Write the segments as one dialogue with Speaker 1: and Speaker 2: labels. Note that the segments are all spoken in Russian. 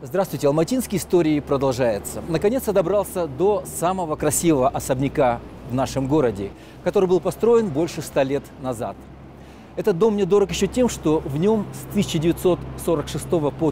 Speaker 1: Здравствуйте, алматинские истории продолжается. Наконец-то добрался до самого красивого особняка в нашем городе, который был построен больше 100 лет назад. Этот дом мне дорог еще тем, что в нем с 1946 по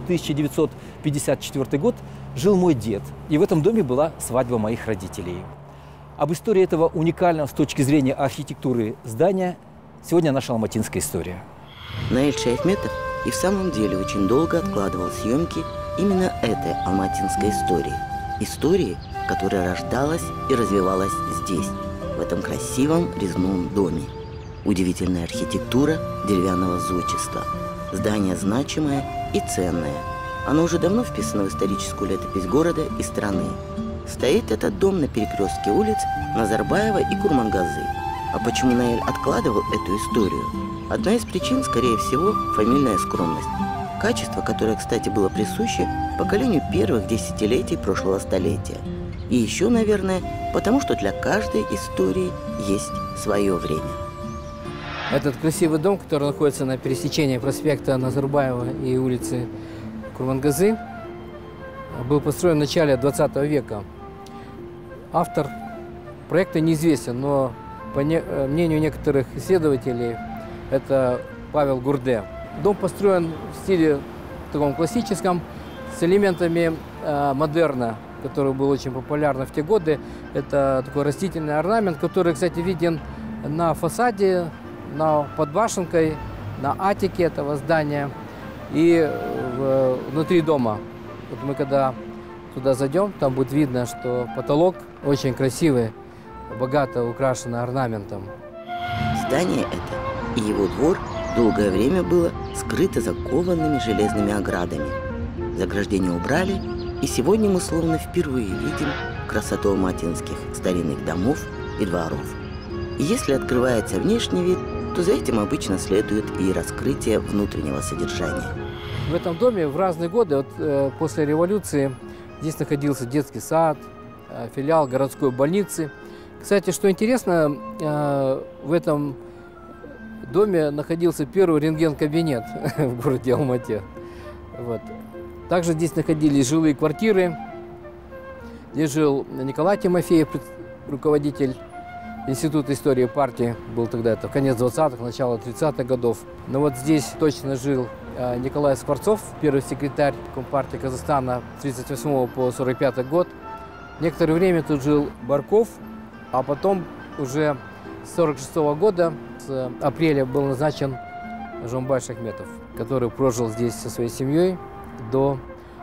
Speaker 1: 1954 год жил мой дед. И в этом доме была свадьба моих родителей. Об истории этого уникального с точки зрения архитектуры здания сегодня наша алматинская история.
Speaker 2: Наиль Шаяхметов и в самом деле очень долго откладывал съемки именно этой алматинской истории. Истории, которая рождалась и развивалась здесь, в этом красивом резном доме. Удивительная архитектура деревянного зодчества. Здание значимое и ценное. Оно уже давно вписано в историческую летопись города и страны. Стоит этот дом на перекрестке улиц Назарбаева и Курмангазы. А почему Наиль откладывал эту историю? Одна из причин, скорее всего, фамильная скромность. Качество, которое, кстати, было присуще поколению первых десятилетий прошлого столетия. И еще, наверное, потому что для каждой истории есть свое время.
Speaker 3: Этот красивый дом, который находится на пересечении проспекта Назарбаева и улицы Курмангазы, был построен в начале 20 века. Автор проекта неизвестен, но по мнению некоторых исследователей, это Павел Гурде. Дом построен в стиле таком классическом, с элементами модерна, который был очень популярен в те годы. Это такой растительный орнамент, который, кстати, виден на фасаде, под башенкой, на атике этого здания и внутри дома. Вот мы когда туда зайдем, там будет видно, что потолок очень красивый, богато украшен орнаментом.
Speaker 2: Здание это и его двор долгое время было скрыто закованными железными оградами. Заграждения убрали, и сегодня мы словно впервые видим красоту алматинских старинных домов и дворов. И если открывается внешний вид, то за этим обычно следует и раскрытие внутреннего содержания.
Speaker 3: В этом доме в разные годы, после революции, здесь находился детский сад, филиал городской больницы. Кстати, что интересно, в этом доме находился первый рентген-кабинет в городе Алмате. Вот. Также здесь находились жилые квартиры. Здесь жил Николай Тимофеев, руководитель Института истории партии. Был тогда это конец 20-х, начало 30-х годов. Но вот здесь точно жил Николай Скворцов, первый секретарь Компартии Казахстана с 1938 по 1945 год. Некоторое время тут жил Барков, а потом уже с 1946 года, с апреля, был назначен Жомбай Шаяхметов, который прожил здесь со своей семьей до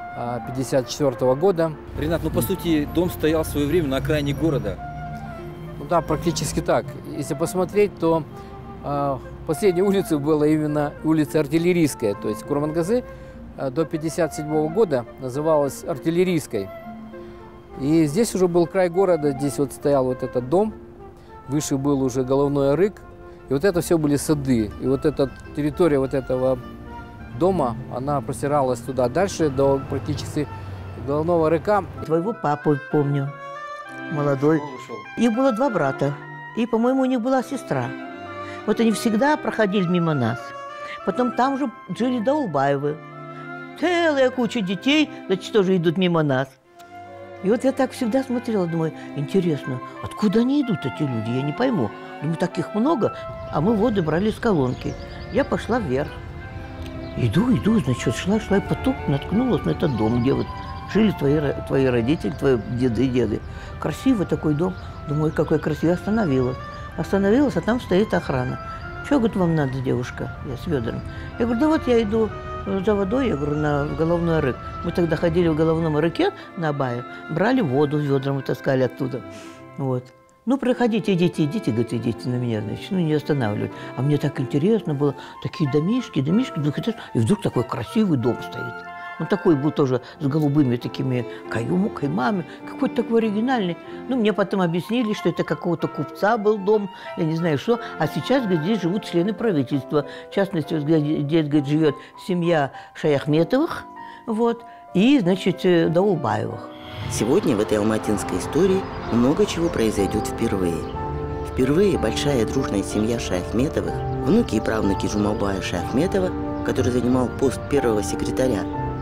Speaker 3: 1954 года.
Speaker 1: Ренат, по сути, дом стоял в свое время на окраине города.
Speaker 3: Ну да, практически так. Если посмотреть, то последней улицей была именно улица Артиллерийская. То есть Курмангазы до 1957 года называлась Артиллерийской. И здесь уже был край города, здесь вот стоял вот этот дом, выше был уже головной рык, и вот это все были сады. И вот эта территория вот этого дома, она простиралась туда дальше, до практически головного рыка.
Speaker 4: Твоего папу помню, молодой. Их было 2 брата, и, по-моему, у них была сестра. Вот они всегда проходили мимо нас. Потом там же жили Даулбаевы. Целая куча детей, значит, тоже идут мимо нас. И вот я так всегда смотрела, думаю, интересно, откуда они идут, эти люди, я не пойму. Думаю, таких много, а мы воду брали с колонки. Я пошла вверх. Иду, значит, шла, и потом наткнулась на этот дом, где вот жили твои родители, твои деды. Красивый такой дом. Думаю, какой красивый. Остановилась, а там стоит охрана. Что, говорит, вам надо, девушка? Я с ведром. Я говорю, да вот я иду за водой, я говорю, на головной рык. Мы тогда ходили в головном рыке на Абае, брали воду с ведром и таскали оттуда. Вот. Ну, проходите, идите, говорит, идите на меня, значит, не останавливать. А мне так интересно было, такие домишки, и вдруг такой красивый дом стоит. Он такой был тоже с голубыми такими каймами, какой-то такой оригинальный. Ну, мне потом объяснили, что это какого-то купца был дом, я не знаю что. А сейчас, говорит, здесь живут члены правительства. В частности, здесь, говорит, живет семья Шаяхметовых, вот, и, значит, Даулбаевых.
Speaker 2: Сегодня в этой алматинской истории много чего произойдет впервые. Впервые большая дружная семья Шаяхметовых, внуки и правнуки Жумабая Шаяхметова, который занимал пост первого секретаря,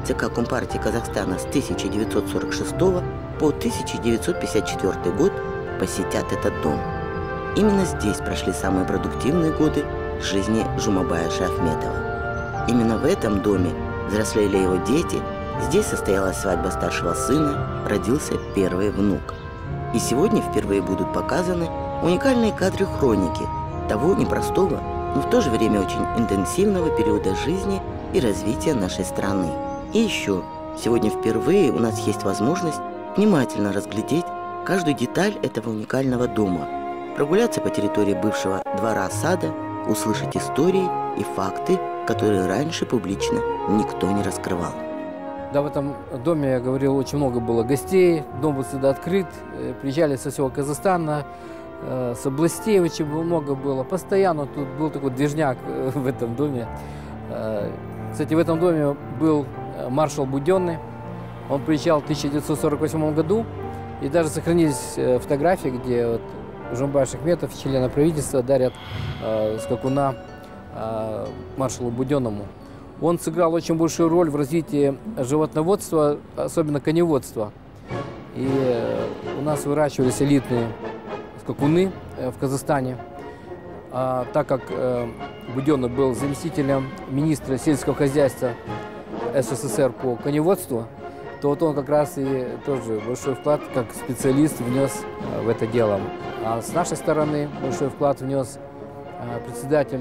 Speaker 2: ЦК Компартии Казахстана с 1946 по 1954 год посетят этот дом. Именно здесь прошли самые продуктивные годы жизни Жумабая Шаяхметова. Именно в этом доме взрослели его дети, здесь состоялась свадьба старшего сына, родился первый внук. И сегодня впервые будут показаны уникальные кадры хроники того непростого, но в то же время очень интенсивного периода жизни и развития нашей страны. И еще, сегодня впервые у нас есть возможность внимательно разглядеть каждую деталь этого уникального дома, прогуляться по территории бывшего двора-сада, услышать истории и факты, которые раньше публично никто не раскрывал.
Speaker 3: Да, в этом доме, я говорил, очень много было гостей, дом был всегда открыт, приезжали со всего Казахстана, с областей очень много было, постоянно тут был такой движняк в этом доме. Кстати, в этом доме был маршал Буденный, он приезжал в 1948 году, и даже сохранились фотографии, где вот Жумабай Шаяхметов, члена правительства, дарят скакуна маршалу Буденному. Он сыграл очень большую роль в развитии животноводства, особенно коневодства. И у нас выращивались элитные скакуны в Казахстане. Так как Буденный был заместителем министра сельского хозяйства СССР по коневодству, то вот он как раз и тоже большой вклад как специалист внес в это дело. А с нашей стороны большой вклад внес председатель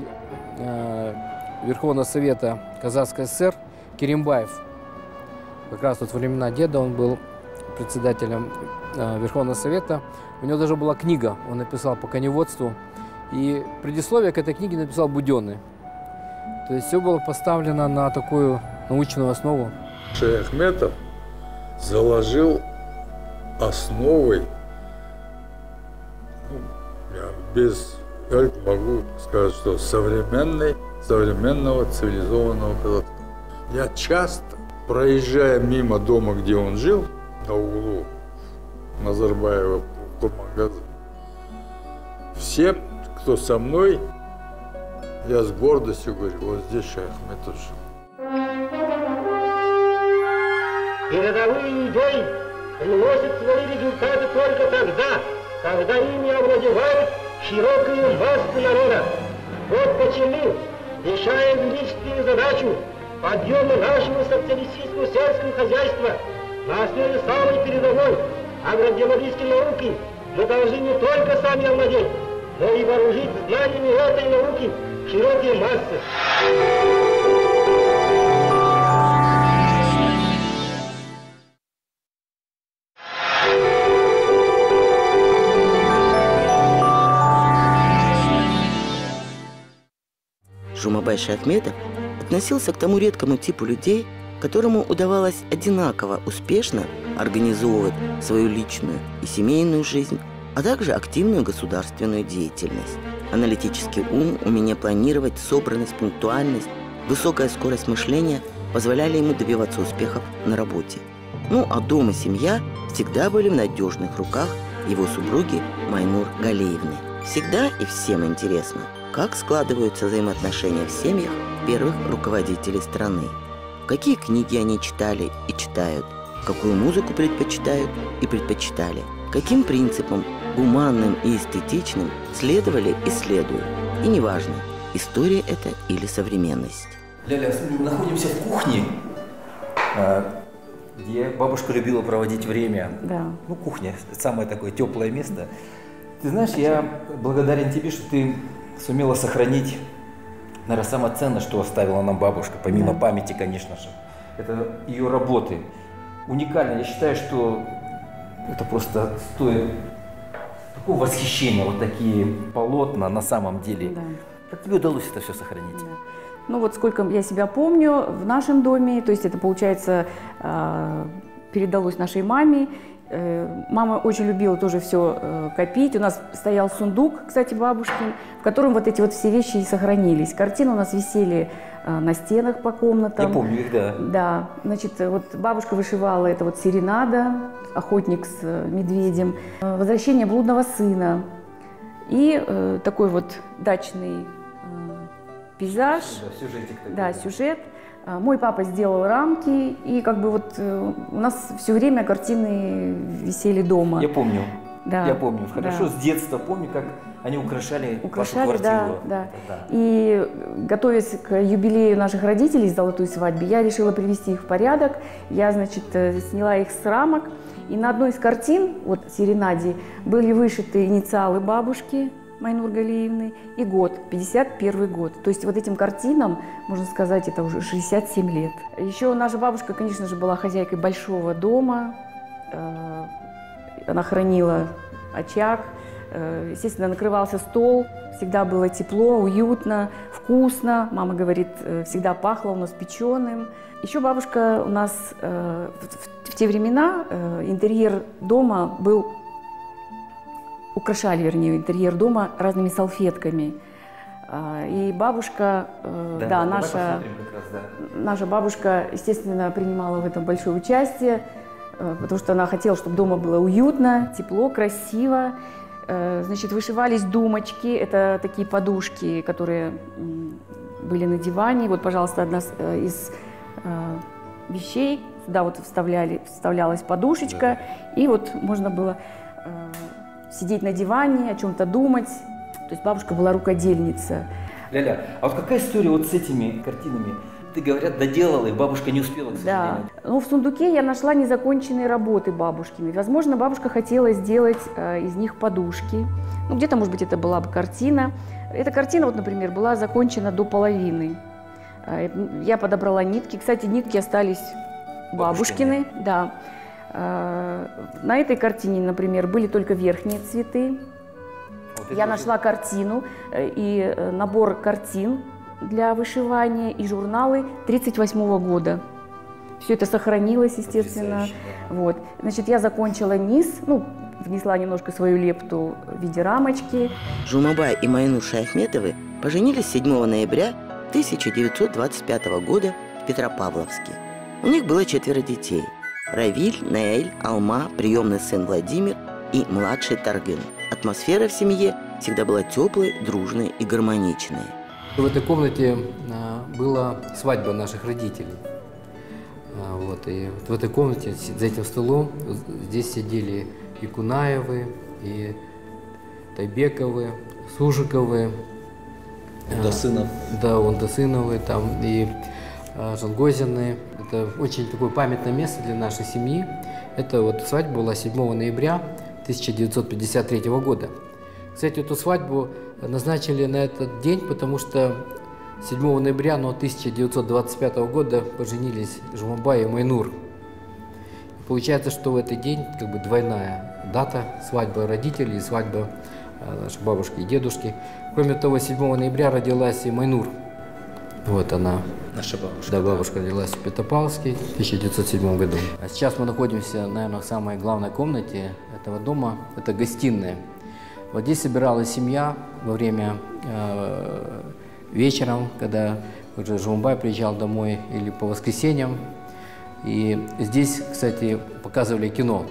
Speaker 3: Верховного Совета Казахской ССР Керимбаев. Как раз вот во времена деда он был председателем Верховного Совета. У него даже была книга, он написал по коневодству. И предисловие к этой книге написал Буденный. То есть все было поставлено на такую научную основу.
Speaker 5: Шаяхметов заложил основой, я без могу сказать, что современного цивилизованного Казахстана. Я часто, проезжая мимо дома, где он жил, на углу Назарбаева, Курмангазы, все, кто со мной, я с гордостью говорю, вот здесь Шаяхметов жил.
Speaker 6: Передовые идеи приносят свои результаты только тогда, когда ими овладевают широкие массы народа. Вот почему, решая величественную задачу подъема нашего социалистического сельского хозяйства на основе самой передовой агродемографической науки, мы должны не только сами овладеть, но и вооружить знаниями этой науки широкие массы.
Speaker 2: Жумабай Шаяхметов относился к тому редкому типу людей, которому удавалось одинаково успешно организовывать свою личную и семейную жизнь, а также активную государственную деятельность. Аналитический ум, умение планировать, собранность, пунктуальность, высокая скорость мышления позволяли ему добиваться успехов на работе. Ну а дом и семья всегда были в надежных руках его супруги Майнур Галеевны. Всегда и всем интересно, как складываются взаимоотношения в семьях первых руководителей страны. Какие книги они читали и читают, какую музыку предпочитают и предпочитали, каким принципам, гуманным и эстетичным, следовали и следуют. И неважно, история это или современность.
Speaker 1: Ляля, мы находимся в кухне, где бабушка любила проводить время.
Speaker 7: Да.
Speaker 1: Ну, кухня – самое такое теплое место. Ты знаешь, я благодарен тебе, что ты сумела сохранить, наверное, самое ценное, что оставила нам бабушка, помимо памяти, конечно же. Это ее работы. Уникально. Я считаю, что это просто стоит такого восхищения, вот такие полотна на самом деле.
Speaker 7: Да.
Speaker 1: Как тебе удалось это все сохранить?
Speaker 7: Да. Ну вот сколько я себя помню в нашем доме, то есть это, получается, передалось нашей маме. Мама очень любила тоже все копить. У нас стоял сундук, кстати, бабушкин, в котором вот эти вот все вещи и сохранились. Картины у нас висели на стенах по комнатам.
Speaker 1: Я помню их, да.
Speaker 7: Да, значит, вот бабушка вышивала, это вот серенада, охотник с медведем, возвращение блудного сына и такой вот дачный пейзаж.
Speaker 1: Да, сюжетик такой.
Speaker 7: Да, сюжет. Мой папа сделал рамки, и как бы вот у нас все время картины висели дома.
Speaker 1: Я помню.
Speaker 7: Да.
Speaker 1: Я помню. Хорошо,
Speaker 7: Да.
Speaker 1: с детства помню, как они украшали вашу
Speaker 7: Да,
Speaker 1: квартиру.
Speaker 7: да. И готовясь к юбилею наших родителей, золотой свадьбе, я решила привести их в порядок. Я, значит, сняла их с рамок. И на одной из картин, вот «Серенаде», были вышиты инициалы бабушки Майнур Галиевны и год, 51 год. То есть вот этим картинам, можно сказать, это уже 67 лет. Еще наша бабушка, конечно же, была хозяйкой большого дома. Она хранила очаг. Естественно, накрывался стол. Всегда было тепло, уютно, вкусно. Мама говорит, всегда пахло у нас печеным. Еще бабушка у нас в те времена интерьер дома был... Украшали, вернее, интерьер дома разными салфетками. И бабушка, наша бабушка, естественно, принимала в этом большое участие, потому что она хотела, чтобы дома было уютно, тепло, красиво. Значит, вышивались думочки, это такие подушки, которые были на диване. Вот, пожалуйста, одна из вещей, сюда вот вставлялась подушечка, и вот можно было сидеть на диване, о чем-то думать. То есть бабушка была рукодельница.
Speaker 1: Ляля, а вот какая история вот с этими картинами? Ты, говорят, доделала, и бабушка не успела, к сожалению.
Speaker 7: Да. Ну, в сундуке я нашла незаконченные работы бабушкины. Возможно, бабушка хотела сделать из них подушки. Ну, где-то, может быть, это была бы картина. Эта картина, вот, например, была закончена до половины. Я подобрала нитки. Кстати, нитки остались бабушкины. Да. На этой картине, например, были только верхние цветы. Вот я нашла картину и набор картин для вышивания и журналы 1938 года. Все это сохранилось, естественно. Вот. Значит, я закончила низ, внесла немножко свою лепту в виде рамочки.
Speaker 2: Жумабай и Майнур Шаяхметовы поженились 7 ноября 1925 года в Петропавловске. У них было 4 детей. Равиль, Наэль, Алма, приемный сын Владимир и младший Таргын. Атмосфера в семье всегда была теплой, дружной и гармоничной.
Speaker 3: В этой комнате была свадьба наших родителей. Вот, и в этой комнате, за этим столом, здесь сидели и Кунаевы, и Тайбековы, Сужиковы.
Speaker 1: Ундасынов.
Speaker 3: Да, Ундасыновы, там, и Жангозины. Это очень такое памятное место для нашей семьи. Это вот свадьба была 7 ноября 1953 года. Кстати, эту свадьбу назначили на этот день, потому что 7 ноября 1925 года поженились Жумабай и Майнур. Получается, что в этот день как бы двойная дата – свадьба родителей и свадьба нашей бабушки и дедушки. Кроме того, 7 ноября родилась и Майнур. Вот она.
Speaker 1: Наша бабушка.
Speaker 3: Да, бабушка родилась в Петропавловске в 1907 году. А сейчас мы находимся, наверное, в самой главной комнате этого дома. Это гостиная. Вот здесь собиралась семья во время вечером, когда уже Жумабай приезжал домой, или по воскресеньям. И здесь, кстати, показывали кино.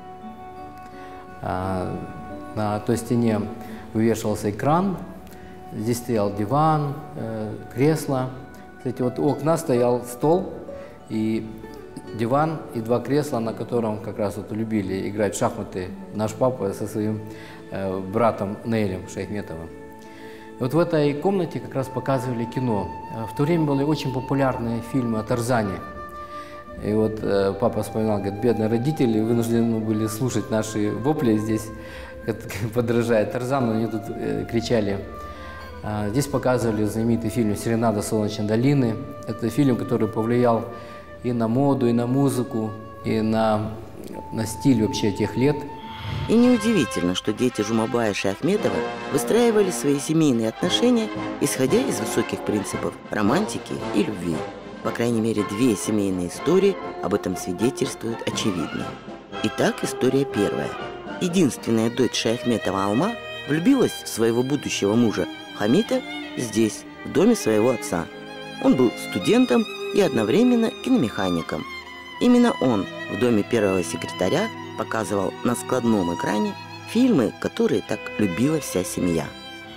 Speaker 3: На той стене вывешивался экран, здесь стоял диван, кресло. Кстати, вот у окна стоял стол, и диван, и 2 кресла, на котором как раз вот любили играть в шахматы наш папа со своим братом Наэлем Шаяхметовым. И вот в этой комнате как раз показывали кино. В то время были очень популярные фильмы о Тарзане. И вот папа вспоминал, говорит, бедные родители вынуждены были слушать наши вопли здесь, подражая Тарзану, они тут кричали. Здесь показывали знаменитый фильм «Серенада Солнечной долины». Это фильм, который повлиял и на моду, и на музыку, и на стиль вообще тех лет.
Speaker 2: И неудивительно, что дети Жумабая и Шаяхметова выстраивали свои семейные отношения, исходя из высоких принципов романтики и любви. По крайней мере, 2 семейные истории об этом свидетельствуют очевидно. Итак, история первая. Единственная дочь Шаяхметова Алма влюбилась в своего будущего мужа Хамита здесь, в доме своего отца. Он был студентом и одновременно киномехаником. Именно он в доме первого секретаря показывал на складном экране фильмы, которые так любила вся семья.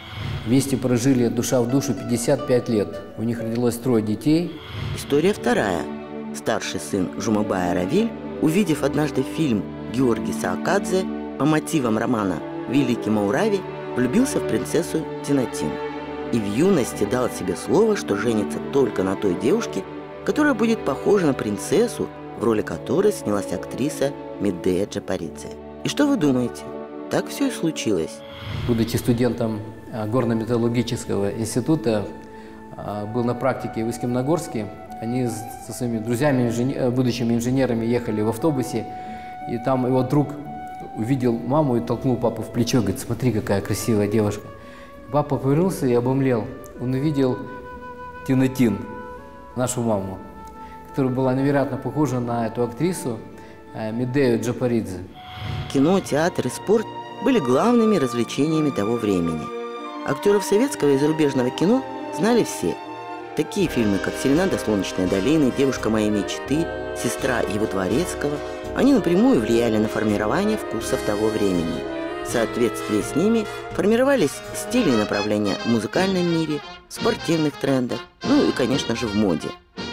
Speaker 3: Вместе прожили душа в душу 55 лет. У них родилось 3 детей.
Speaker 2: История вторая. Старший сын Жумабая Равиль, увидев однажды фильм Георги Саакадзе по мотивам романа «Великий Маурави», влюбился в принцессу Тинатин и в юности дал себе слово, что женится только на той девушке, которая будет похожа на принцессу, в роли которой снялась актриса Медея Джапаридзе. И что вы думаете? Так все и случилось.
Speaker 3: Будучи студентом горно-металлургического института, был на практике в Искимногорске. Они со своими друзьями, будущими инженерами, ехали в автобусе, и там его друг увидел маму и толкнул папу в плечо, говорит: смотри, какая красивая девушка. Папа повернулся и обомлел. Он увидел Тинатин, нашу маму, которая была невероятно похожа на эту актрису Медею Джапаридзе.
Speaker 2: Кино, театр и спорт были главными развлечениями того времени. Актеров советского и зарубежного кино знали все. Такие фильмы, как «Серенада Солнечной долины», «Девушка моей мечты», «Сестра» Его Дворецкого, они напрямую влияли на формирование вкусов того времени. В соответствии с ними формировались стили и направления в музыкальном мире, в спортивных трендах, ну и, конечно же, в моде.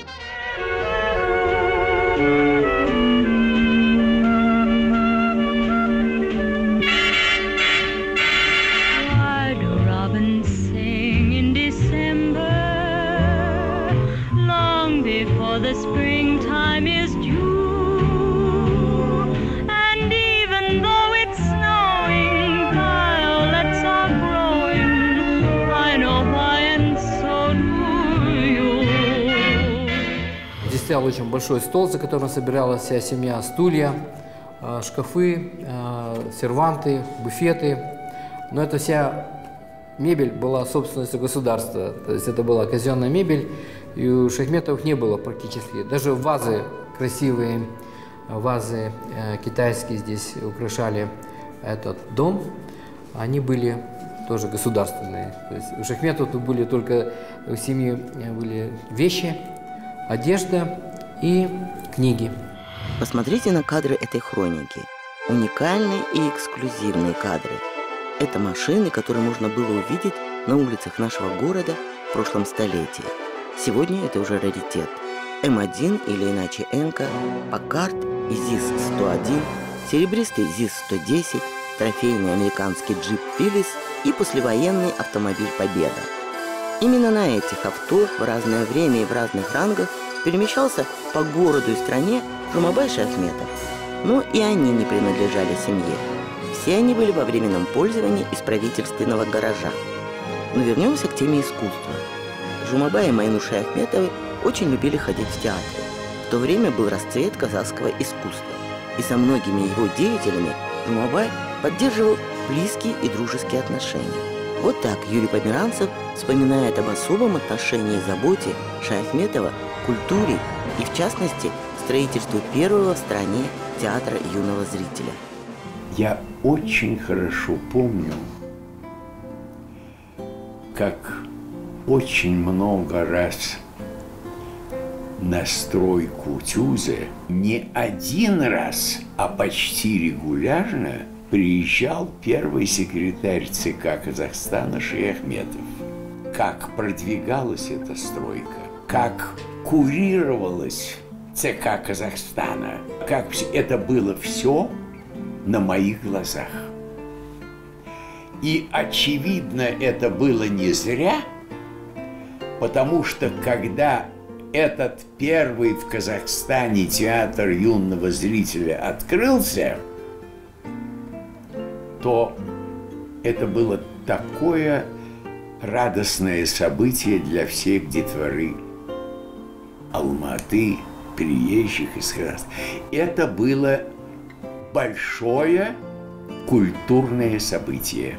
Speaker 8: The springtime is due, and even though it's snowing, violets are growing. I know why, and so do you.
Speaker 3: Здесь стоял очень большой стол, за которым собиралась вся семья, стулья, шкафы, серванты, буфеты. Но эта вся мебель была собственностью государства, то есть это была казенная мебель. И у Шаяхметовых не было практически. Даже вазы, красивые вазы китайские здесь украшали этот дом, они были тоже государственные. То есть у Шаяхметовых были только у семьи были вещи, одежда и книги.
Speaker 2: Посмотрите на кадры этой хроники. Уникальные и эксклюзивные кадры. Это машины, которые можно было увидеть на улицах нашего города в прошлом столетии. Сегодня это уже раритет. М1 или иначе Энка, Паккард и ЗИС-101, серебристый ЗИС-110, трофейный американский джип Филлис и послевоенный автомобиль Победа. Именно на этих авто в разное время и в разных рангах перемещался по городу и стране Жумабай Шаяхметов. Но и они не принадлежали семье. Все они были во временном пользовании из правительственного гаража. Но вернемся к теме искусства. Жумабай и Майнур Шаяхметовы очень любили ходить в театры. В то время был расцвет казахского искусства. И со многими его деятелями Жумабай поддерживал близкие и дружеские отношения. Вот так Юрий Померанцев вспоминает об особом отношении и заботе Шаяхметова к культуре и, в частности, строительству первого в стране театра юного зрителя.
Speaker 9: Я очень хорошо помню, как очень много раз на стройку Тюзе не один раз, а почти регулярно приезжал первый секретарь ЦК Казахстана Шаяхметов. Как продвигалась эта стройка, как курировалась ЦК Казахстана, как это было все на моих глазах. И, очевидно, это было не зря, потому что, когда этот первый в Казахстане театр юного зрителя открылся, то это было такое радостное событие для всех детворы Алматы, приезжих из Казахстана. Это было большое культурное событие.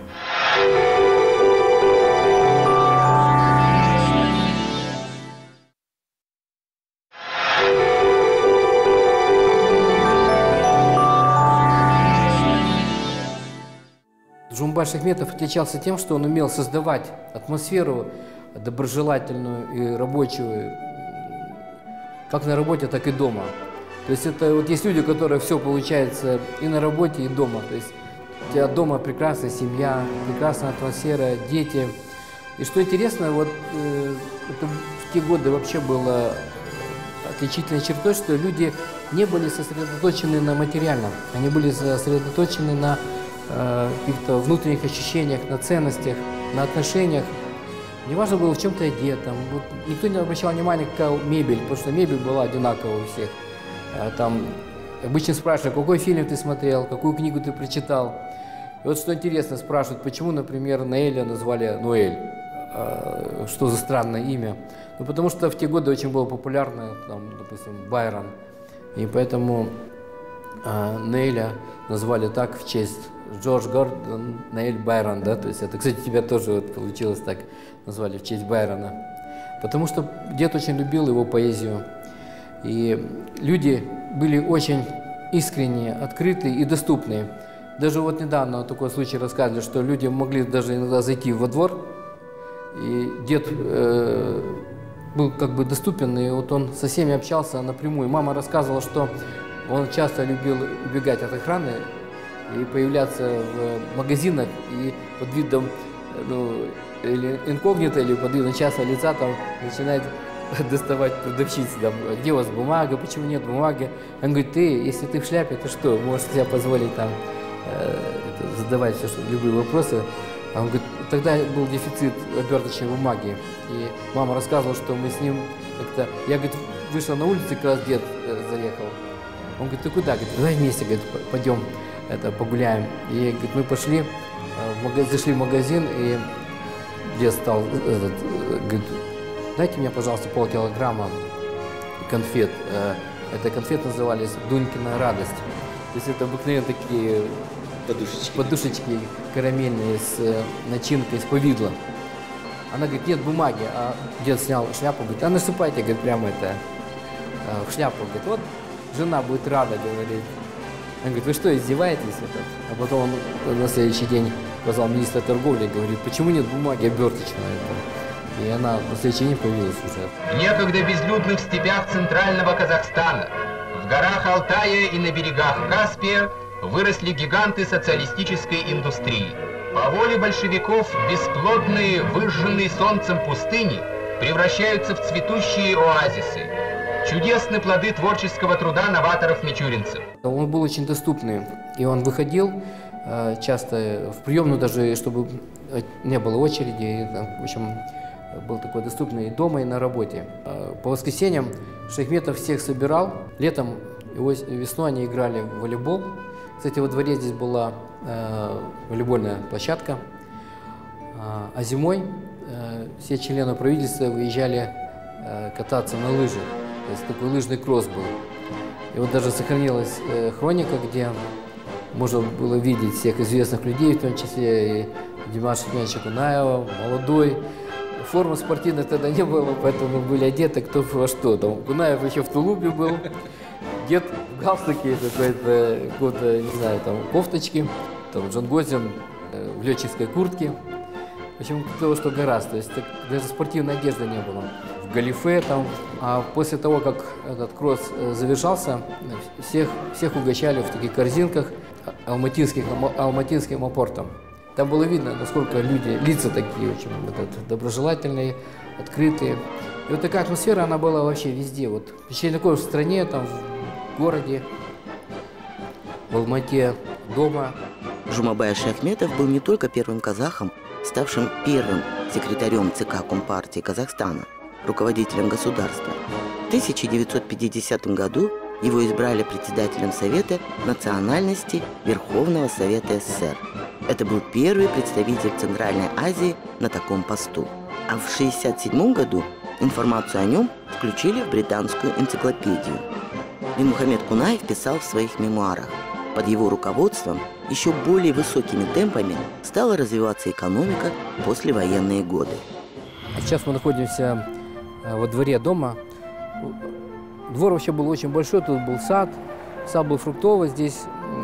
Speaker 3: Жумабай Шаяхметов отличался тем, что он умел создавать атмосферу доброжелательную и рабочую, как на работе, так и дома. То есть это вот есть люди, у которых все получается и на работе, и дома. То есть у тебя дома прекрасная семья, прекрасная атмосфера, дети. И что интересно, вот это в те годы вообще было отличительной чертой, что люди не были сосредоточены на материальном, они были сосредоточены на каких-то внутренних ощущениях, на ценностях, на отношениях. Неважно было в чем-то одет, там, вот, никто не обращал внимания, какая мебель, потому что мебель была одинаковая у всех. Там обычно спрашивают, какой фильм ты смотрел, какую книгу ты прочитал. И вот что интересно, спрашивают, почему, например, Ноэля назвали Ноэль, что за странное имя. Ну, потому что в те годы очень было популярно, там, допустим, Байрон, и поэтому Ноэля назвали так в честь Джордж Гордон Ноэль Байрон, да, то есть это, кстати, тебя тоже вот получилось так, назвали в честь Байрона, потому что дед очень любил его поэзию, и люди были очень искренние, открытые и доступные. Даже вот недавно такой случай рассказывали, что люди могли даже иногда зайти во двор, и дед был как бы доступен, и вот он со всеми общался напрямую. Мама рассказывала, что он часто любил убегать от охраны и появляться в магазинах, и под видом, ну, или инкогнито, или под видом частного лица там начинает доставать продавщицы, там, где у вас бумага, почему нет бумаги. Он говорит, ты, если ты в шляпе, ты что, можешь себе позволить там задавать все, что, любые вопросы. А он говорит, тогда был дефицит оберточной бумаги. И мама рассказывала, что мы с ним как-то... Я, говорит, вышла на улицу, как раз дед заехал. Он говорит, ты куда? Говорит, давай вместе, говорит, пойдем погуляем. И, говорит, мы пошли, зашли в магазин, и дед стал, говорит, дайте мне, пожалуйста, полкилограмма конфет. Это конфеты назывались «Дунькина радость». То есть это обыкновенно такие подушечки карамельные с начинкой, с повидла. Она говорит, нет бумаги, а дед снял шляпу, говорит, а насыпайте, говорит, прямо это в шляпу. Говорит, вот жена будет рада, говорит. Он говорит, вы что, издеваетесь? А потом он на следующий день позвал министра торговли, говорит, почему нет бумаги оберточной? И она на следующий день появилась уже.
Speaker 10: В некогда безлюдных степях центрального Казахстана, в горах Алтая и на берегах Каспия выросли гиганты социалистической индустрии. По воле большевиков бесплодные, выжженные солнцем пустыни превращаются в цветущие оазисы. Чудесны плоды творческого труда новаторов-мичуринцев.
Speaker 3: Он был очень доступный, и он выходил часто в приемную, даже чтобы не было очереди. И, в общем, был такой доступный и дома, и на работе. По воскресеньям Шаяхметов всех собирал. Летом и весной они играли в волейбол. Кстати, во дворе здесь была волейбольная площадка. А зимой все члены правительства выезжали кататься на лыжах. То есть такой лыжный кросс был. И вот даже сохранилась хроника, где можно было видеть всех известных людей, в том числе и Димаша Ивановича Кунаева, молодой. Формы спортивной тогда не было, поэтому были одеты кто во что. Там Кунаев еще в тулупе был, дед в галстуке, какой-то, не знаю, там кофточки, там Джангозин в летческой куртке. В общем, кто что гораздо. То есть даже спортивной одежды не было. В галифе там. А после того, как этот кросс завершался, всех угощали в таких корзинках алматинским апортом. Там было видно, насколько лица такие очень доброжелательные, открытые. И вот такая атмосфера, она была вообще везде. Вот впечатление такое в стране, там, в городе, в Алмате, дома.
Speaker 2: Жумабай Шаяхметов был не только первым казахом, ставшим первым секретарем ЦК Компартии Казахстана, руководителем государства. В 1950 году его избрали председателем Совета национальности Верховного Совета СССР. Это был первый представитель Центральной Азии на таком посту. А в 1967 году информацию о нем включили в британскую энциклопедию. Динмухамед Кунаев писал в своих мемуарах: под его руководством еще более высокими темпами стала развиваться экономика в послевоенные годы.
Speaker 3: Сейчас мы находимся во дворе дома. Двор вообще был очень большой, тут был сад был фруктовый, здесь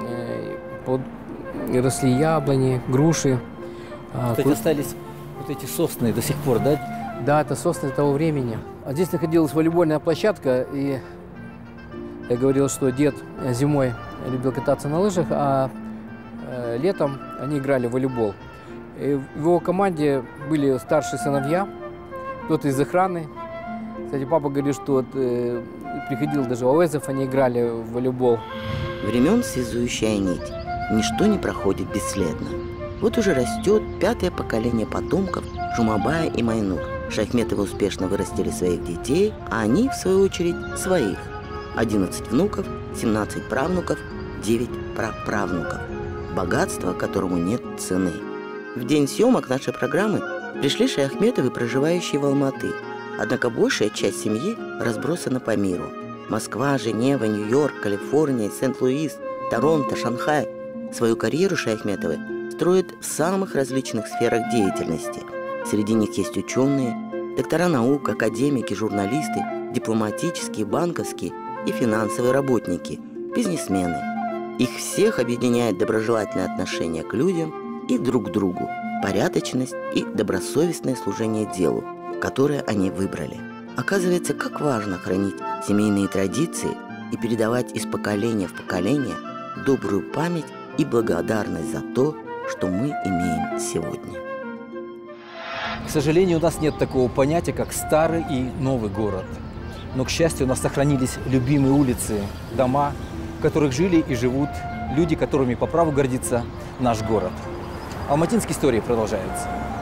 Speaker 3: росли яблони, груши.
Speaker 1: Кстати, остались вот эти сосны до сих пор, да?
Speaker 3: Да, это сосны того времени. А здесь находилась волейбольная площадка, и я говорил, что дед зимой любил кататься на лыжах, а летом они играли в волейбол. И в его команде были старшие сыновья, кто-то из охраны. Кстати, папа говорит, что вот, приходил даже Ауэзов, они играли в волейбол.
Speaker 2: Времен связующая нить. Ничто не проходит бесследно. Вот уже растет 5-е поколение потомков Жумабая и Майнур. Шаяхметовы успешно вырастили своих детей, а они, в свою очередь, своих. 11 внуков, 17 правнуков, 9 праправнуков. Богатство, которому нет цены. В день съемок нашей программы пришли Шаяхметовы, проживающие в Алматы. Однако большая часть семьи разбросана по миру. Москва, Женева, Нью-Йорк, Калифорния, Сент-Луис, Торонто, Шанхай. Свою карьеру Шаяхметовы строят в самых различных сферах деятельности. Среди них есть ученые, доктора наук, академики, журналисты, дипломатические, банковские и финансовые работники, бизнесмены. Их всех объединяет доброжелательное отношение к людям и друг к другу, порядочность и добросовестное служение делу, которое они выбрали. Оказывается, как важно хранить семейные традиции и передавать из поколения в поколение добрую память и благодарность за то, что мы имеем сегодня.
Speaker 1: К сожалению, у нас нет такого понятия, как старый и новый город. Но, к счастью, у нас сохранились любимые улицы, дома, в которых жили и живут люди, которыми по праву гордится наш город. Алматинские истории продолжаются.